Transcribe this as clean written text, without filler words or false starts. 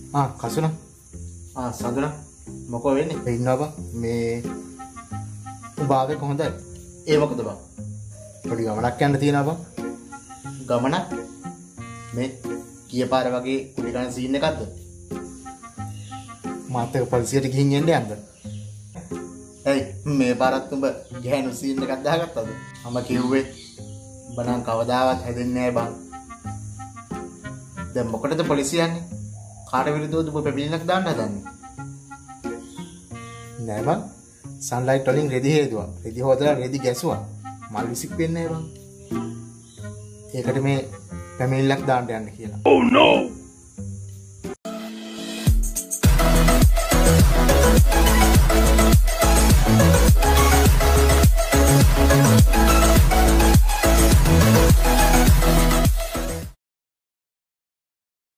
කසුනා. සඳුනා මොකෝ වෙන්නේ? ඉන්නවා බං. මේ උඹාවේ කොහොඳයි? ඒ මොකද බං? පොඩි ගමනක් යන්න තියෙනවා බං. ගමනක්? මේ ගිය පාර වගේ කුඩි ගන්න සීන් එකක්ද? මාත් එක්ක පොලිසියට ගිහින් එන්න යන්න. ඇයි මේ පාරත් උඹ ගෑනු සීන් එකක් දාගත්තද? මම කිව්වේ උඹ නම් කවදාවත් හැදෙන්නේ නැහැ බං. දැන් මොකටද පොලිසිය යන්නේ? කාට විරුද්ධවද ඔබ පැමිණිල්ලක් දාන්න හදන්නේ? නෑ බං. සන්ලයිට් වලින් රෙදි හේදුවා. රෙදි හොදලා රෙදි ගැසුවා. මල් විසික් වෙන්නේ නෑ බං. ඒකට මේ පැමිණිල්ලක් දාන්න යන්න කියලා. Oh no!